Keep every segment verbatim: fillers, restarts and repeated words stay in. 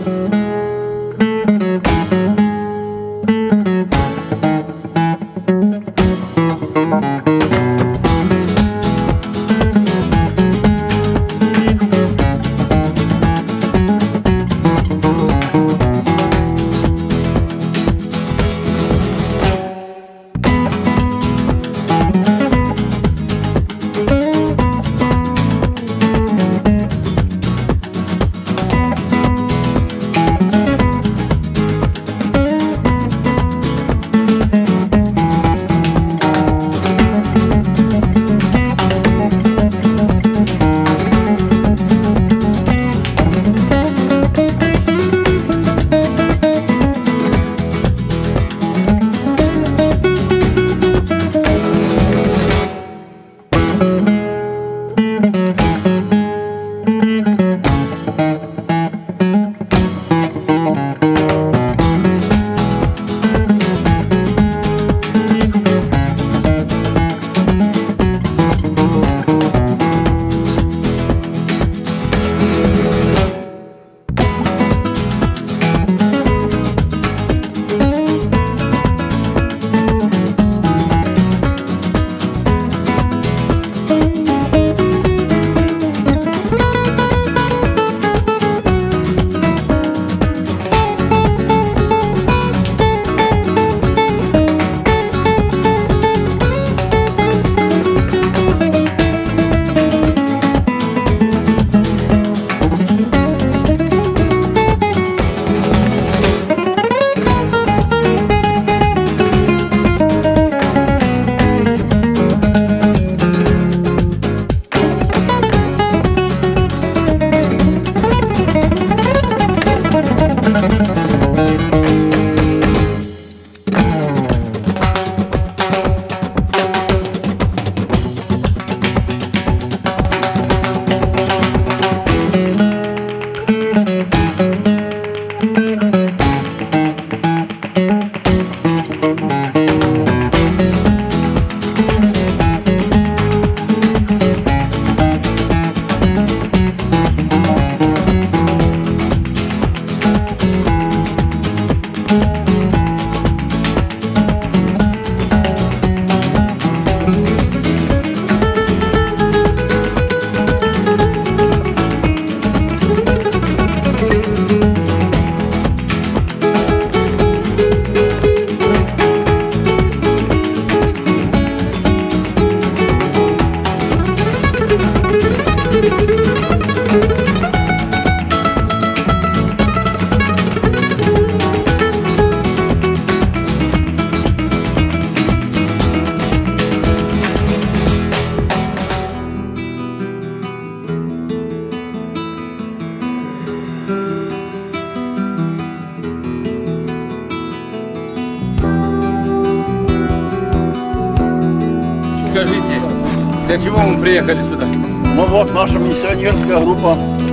Скажите, для чего мы приехали сюда? Ну вот наша миссионерская группа,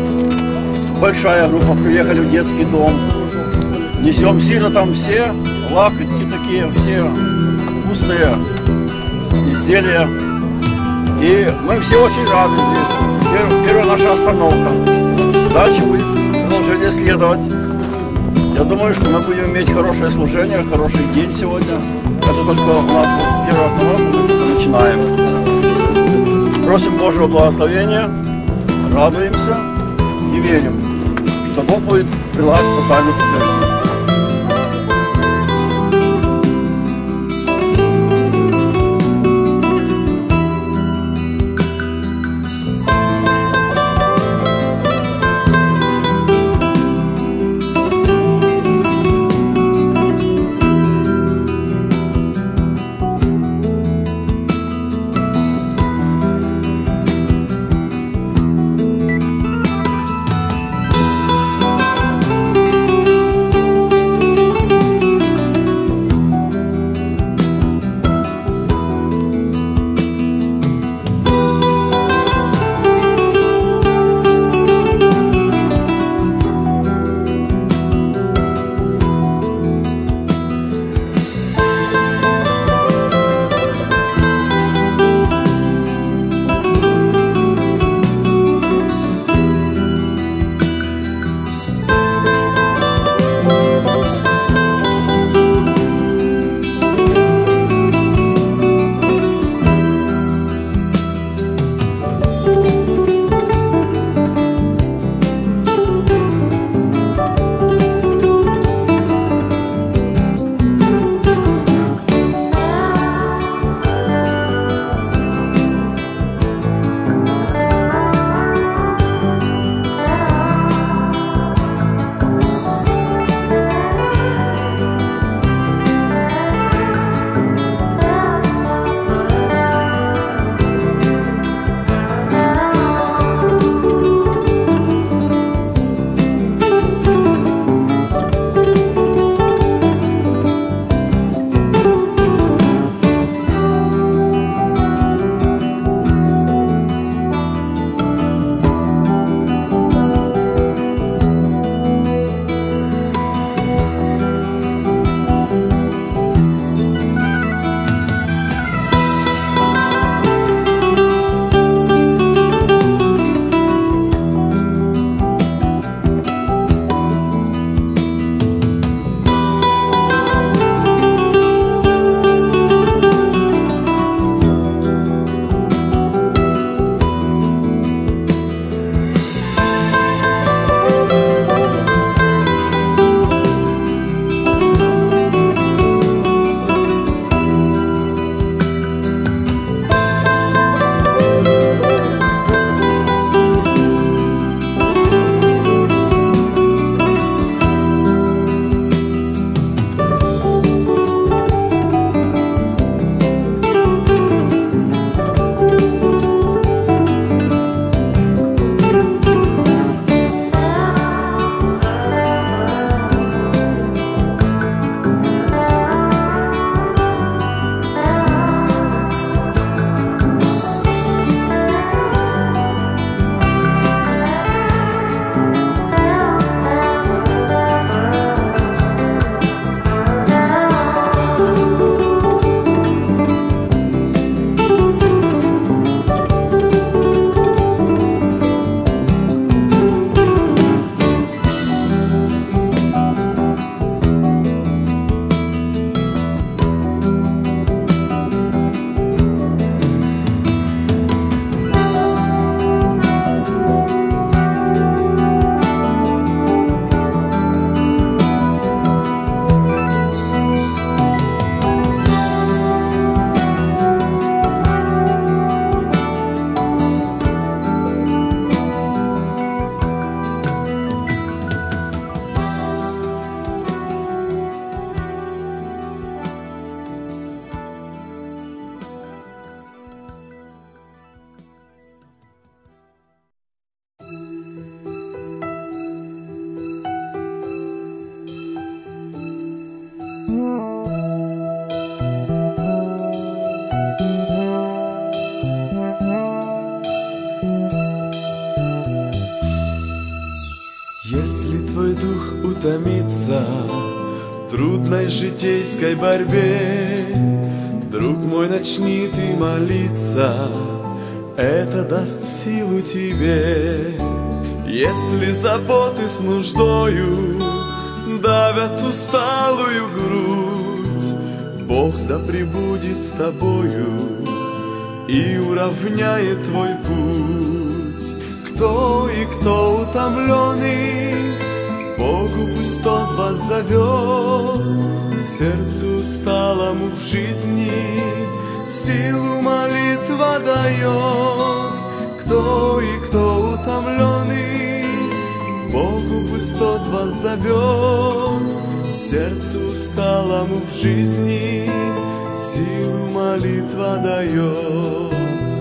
большая группа, приехали в детский дом. Несем сиротам все лакомки такие, все вкусные изделия. И мы все очень рады здесь. Первая, первая наша остановка. Дальше будет продолжение следовать. Я думаю, что мы будем иметь хорошее служение, хороший день сегодня. Это только у нас вот первая остановка, мы только начинаем. Просим Божьего благословения, радуемся и верим, что Бог будет прилагать спасательную цель. утомиться в трудной житейской борьбе. Друг мой, начни ты молиться, это даст силу тебе. Если заботы с нуждою давят усталую грудь, Бог да пребудет с тобою и уравняет твой путь. Кто и кто утомленный, Богу пусть тот вас зовет. Сердцу усталому в жизни силу молитва дает. Кто и кто утомленный, Богу пусть тот вас зовет. Сердцу усталому в жизни силу молитва дает.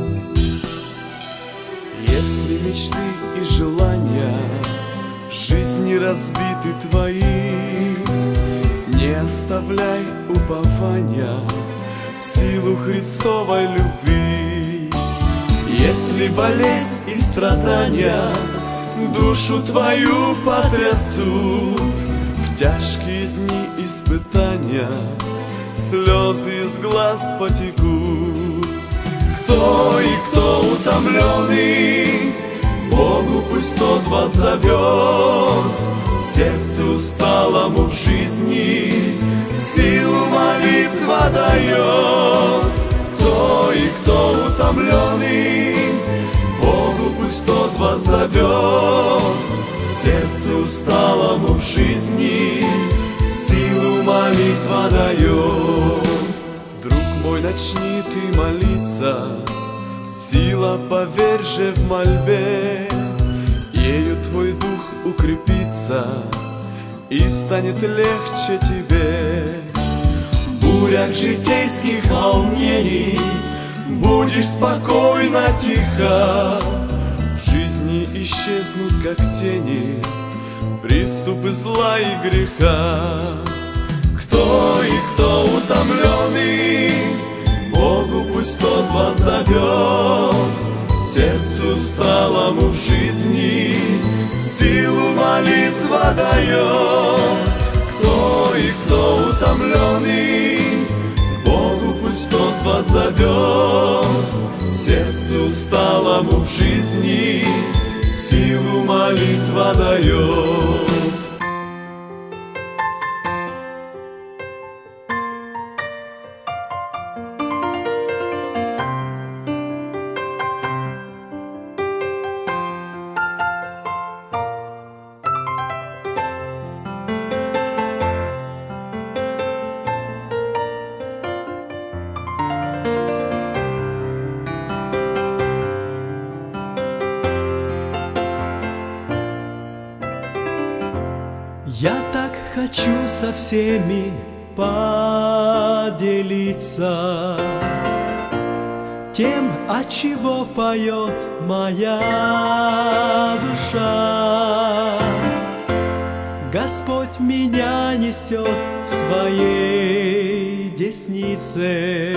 Если мечты и желания жизни разбиты твои, не оставляй упования в силу Христовой любви. Если болезнь и страдания душу твою потрясут, в тяжкие дни испытания слезы из глаз потекут. Кто и кто утомленный, Богу пусть тот вас зовет. Сердцу усталому в жизни силу молитва дает. Кто и кто утомленный, Богу пусть тот вас зовет. Сердцу усталому в жизни силу молитва дает. Друг мой, начни ты молиться, сила, поверь же в мольбе, ею твой дух укрепится и станет легче тебе. В бурях житейских волнений будешь спокойно, тихо. В жизни исчезнут, как тени, приступы зла и греха. Кто и кто утомленный, Богу пусть тот вас зовет. Сердцу усталому в жизни силу молитва дает. Кто и кто утомленный, Богу пусть тот вас зовет. Сердцу усталому в жизни силу молитва дает. Я так хочу со всеми поделиться тем, от чего поет моя душа. Господь меня несет в своей деснице,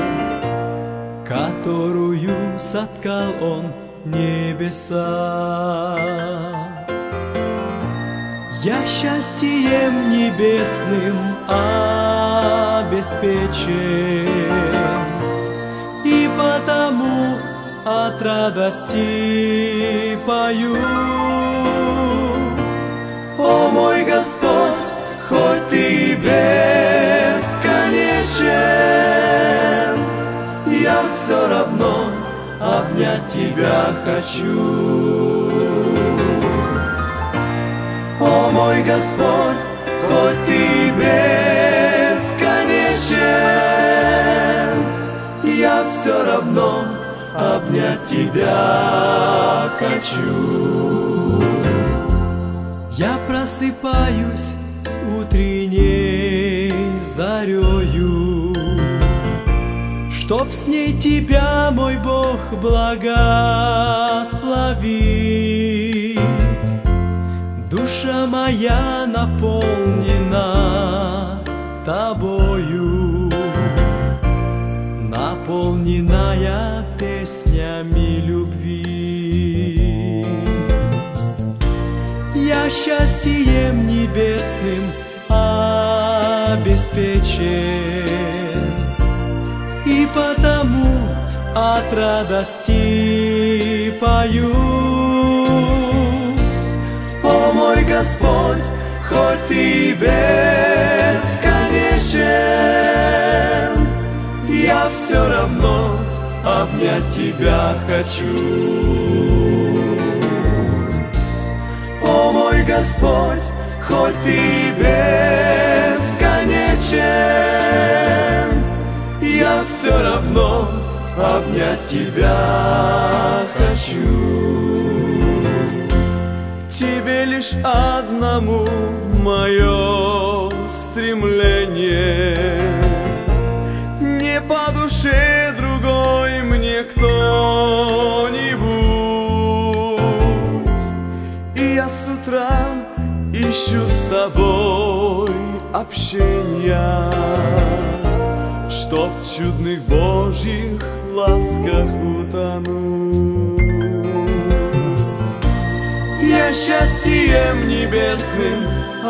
которую соткал Он небеса. Я счастьем небесным обеспечен, и потому от радости пою. О мой Господь, хоть Ты бесконечен, я все равно обнять Тебя хочу. О мой Господь, хоть Ты бесконечен, я все равно обнять Тебя хочу. Я просыпаюсь с утренней зарею, чтоб с ней Тебя, мой Бог, благословить. Душа моя наполнена Тобою, наполненная песнями любви. Я я счастьем небесным обеспечен, и потому от радости пою. О мой Господь, хоть ты бесконечен, я все равно обнять тебя хочу. О мой Господь, хоть ты бесконечен, я все равно обнять тебя хочу. Тебе лишь одному мое стремление, не по душе другой мне кто-нибудь, и я с утра ищу с тобой общения, чтоб в чудных Божьих ласках утонуть. Я счастьем небесным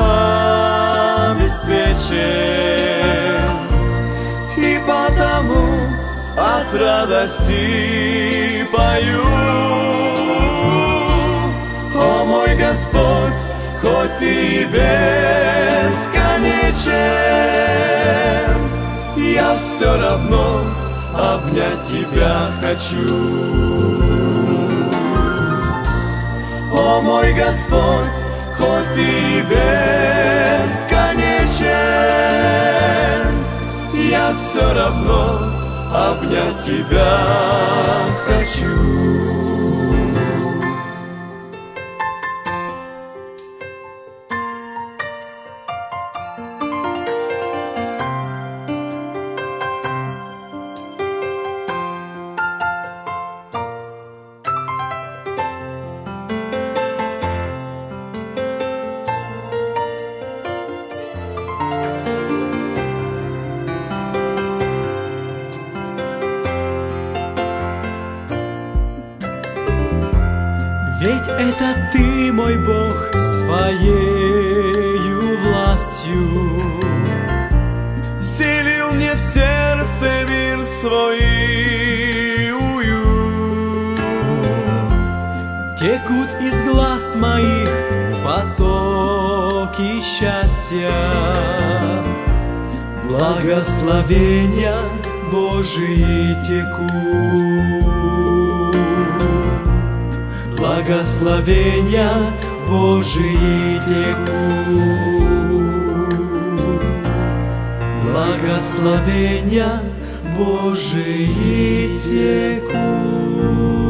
обеспечен, и потому от радости пою. О мой Господь, хоть ты бесконечен, я все равно обнять тебя хочу. О мой Господь, хоть ты бесконечен, я все равно обнять тебя хочу. Ведь это ты, мой Бог, своею властью вселил мне в сердце мир свой уют. Текут из глаз моих потоки счастья, благословения Божии текут. Благословения Божии текут, благословения Божии текут.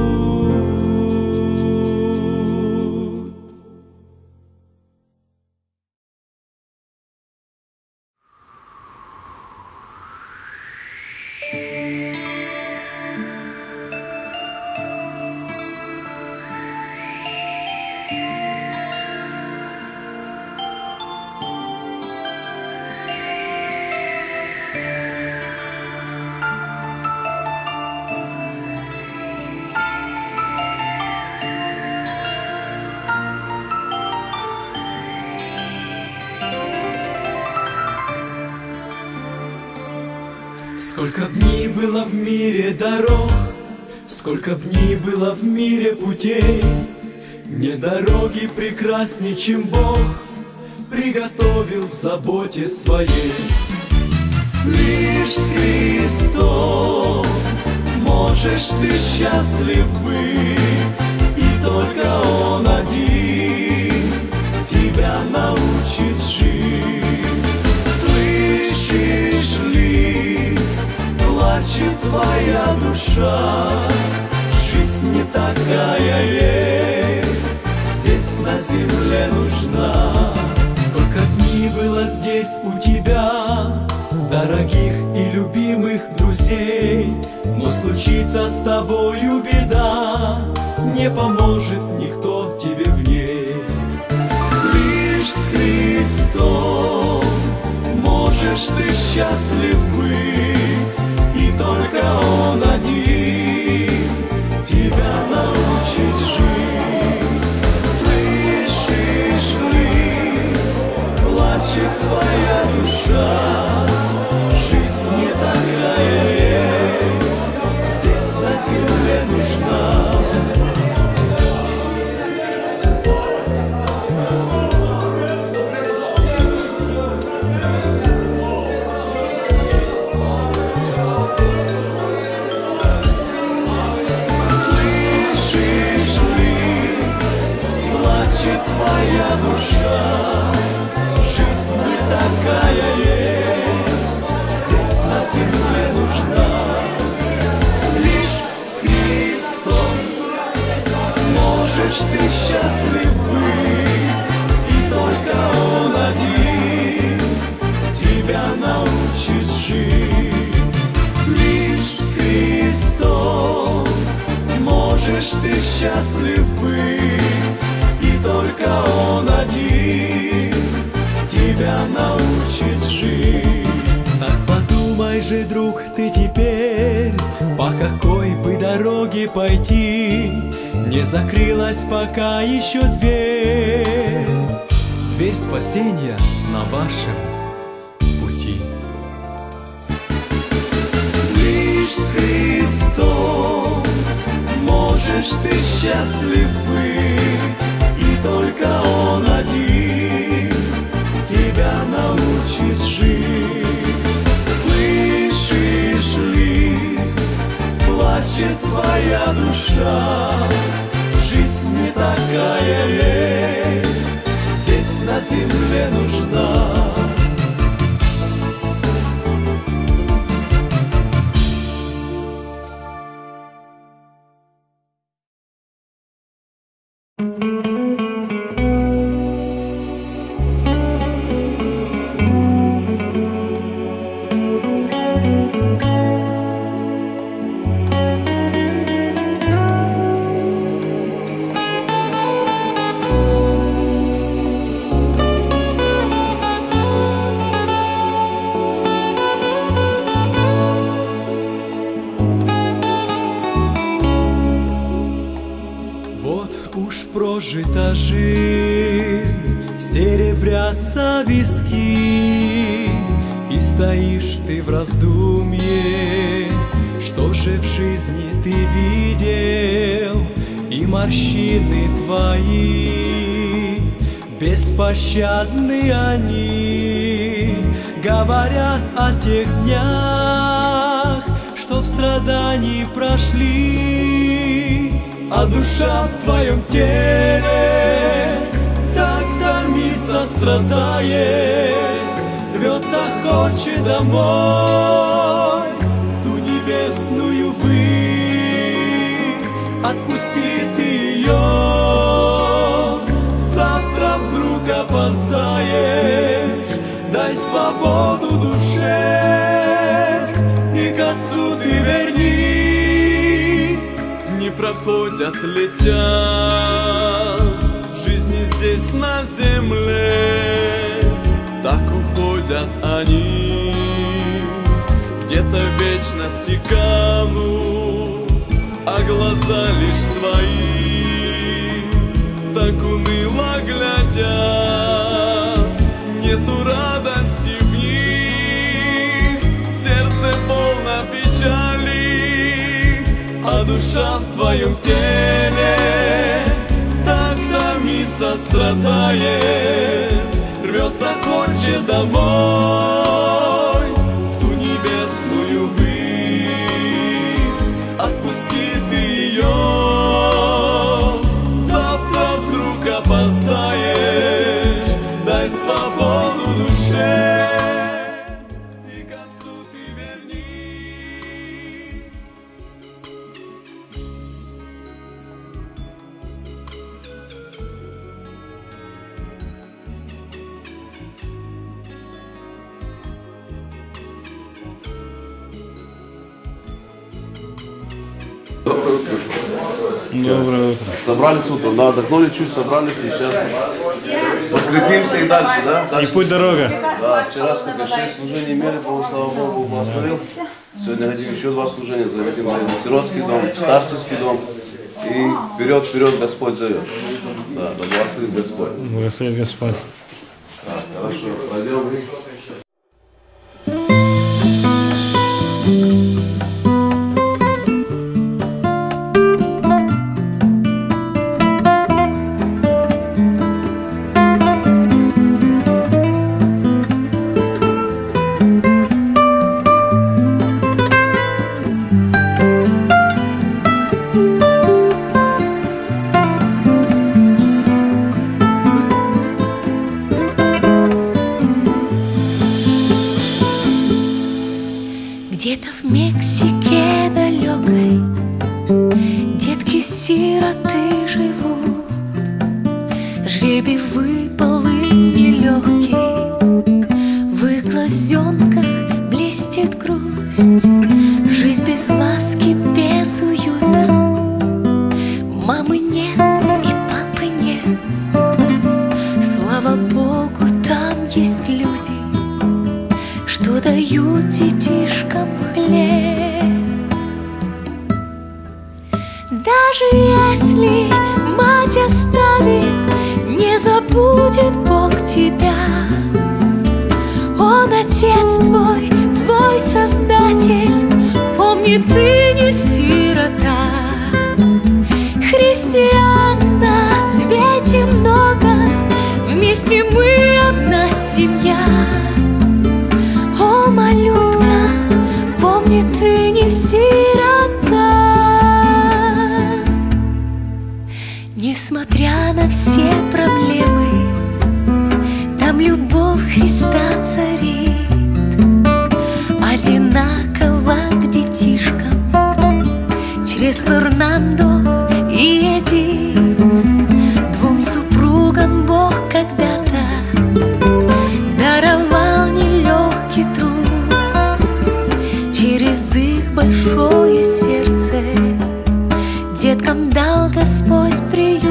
Сколько б ни было в мире дорог, сколько б ни было в мире путей, не дороги прекрасней, чем Бог приготовил в заботе своей. Лишь с Христом можешь ты счастлив быть, и только Он один тебя научит жить. Слышишь ли, плачет твоя душа, жизнь не такая ей здесь на земле нужна. Сколько дней было здесь у тебя дорогих и любимых друзей, но случится с тобою беда, не поможет никто тебе в ней. Лишь с Христом можешь ты счастлив быть, и только Он один тебя научит жить. Слышишь можешь ты счастлив быть, и только он один тебя научит жить. Так подумай же, друг, ты теперь, по какой бы дороге пойти, не закрылась пока еще дверь, дверь спасения на вашем пути. Лишь с Христом можешь ты счастлив быть, и только он один тебя научит жить. Слышишь ли, плачет твоя душа, жизнь не такая, эй, здесь на земле нужна. Прожита жизнь, серебрятся виски, и стоишь ты в раздумье, что же в жизни ты видел, и морщины твои беспощадны они, говорят о тех днях, что в страдании прошли. А душа в твоем теле так томится, страдает, рвется, хочет домой, в ту небесную высь. Отпусти ты ее, завтра вдруг опоздаешь. Дай свободу душе, и к Отцу ты вернись. Проходят, летят жизни здесь на земле, так уходят они, где-то в вечности канут, а глаза лишь твои так уныло глядят. Нету радости в них, сердце полно печали, а душа в твоем теле так томится, страдает, рвется, хочет домой, в ту небесную высь. Отпусти ты ее, завтра вдруг опоздаешь. Дай свободу душе, и к Отцу ты вернись. Доброе утро. Собрались утром, да, отдохнули чуть, собрались и сейчас подкрепимся и дальше, да? Дальше. И путь дорога. Да, вчера сколько, шесть служений имели, Богу, слава Богу, благословил. Сегодня хотим еще два служения, захотим зайти в сиротский дом, в старческий дом. И вперед, вперед Господь зовет. Да, да благословит Господь. Благословит Господь. Так, хорошо, пойдем. Даже если мать оставит, не забудет Бог тебя. Он Отец твой, твой Создатель, помни, ты не сирота. Христиан на свете много, вместе мы одна семья. О, малютка, помни, ты не сирота. Несмотря на все проблемы, там любовь Христа царит. Одинаково к детишкам, через Фернандо и Эдит. Двум супругам Бог когда-то даровал нелегкий труд. Через их большое сердце деткам дал Господь приют.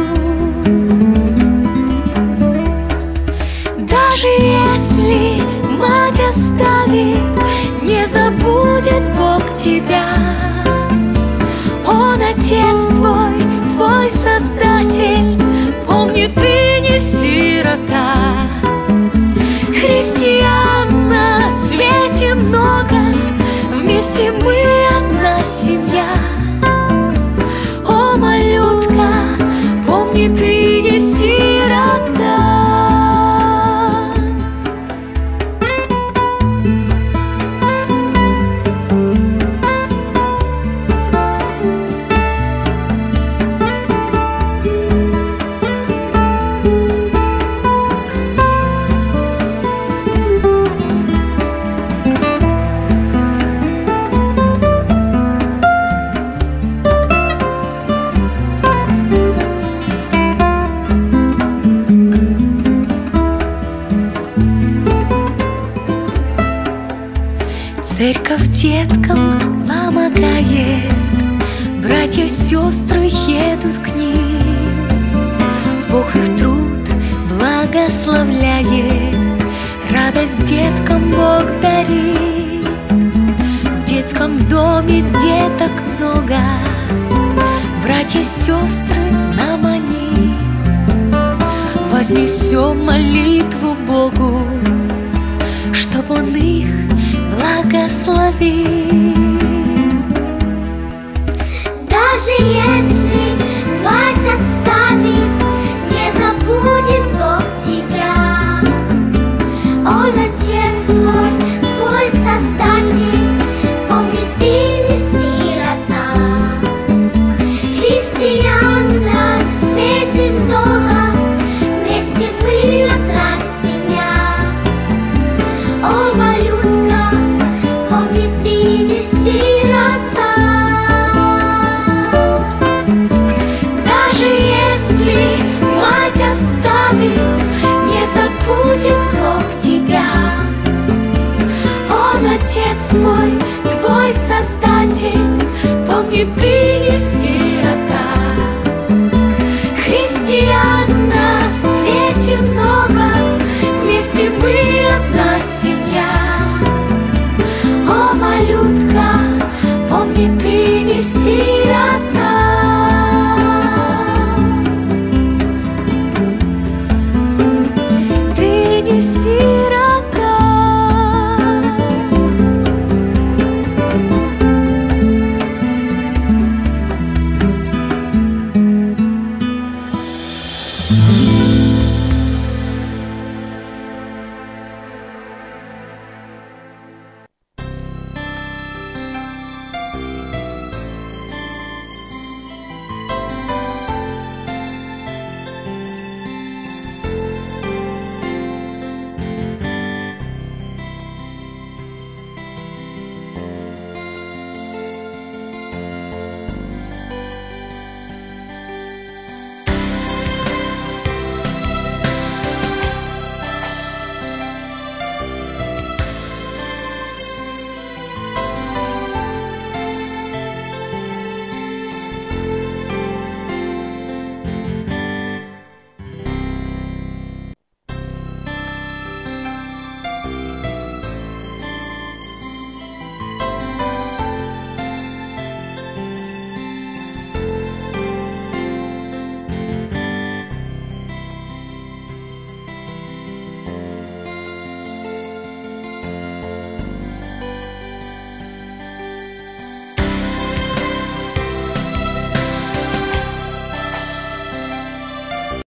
Даже если мать оставит, не забудет Бог тебя. Он Отец твой, твой Создатель, помни, ты не сирота. Христиан на свете много, вместе мы одна семья. О, малютка, помни, ты не сирота. Церковь деткам помогает, братья, сестры едут к ним. Бог их труд благословляет, радость деткам Бог дарит. В детском доме деток много, братья, сестры, нам они. Вознесем молитву Богу, чтоб Он их благослови. Даже если мать оставит, не забудет Бог тебя. Он Отец твой, твой Создатель, помни, ты не сирота. Христиан на свете много, вместе мы одна семья. О, малютка, помни, ты не сирота. Даже если мать оставит, не забудет Бог тебя. Он Отец твой, твой Создатель, помни, ты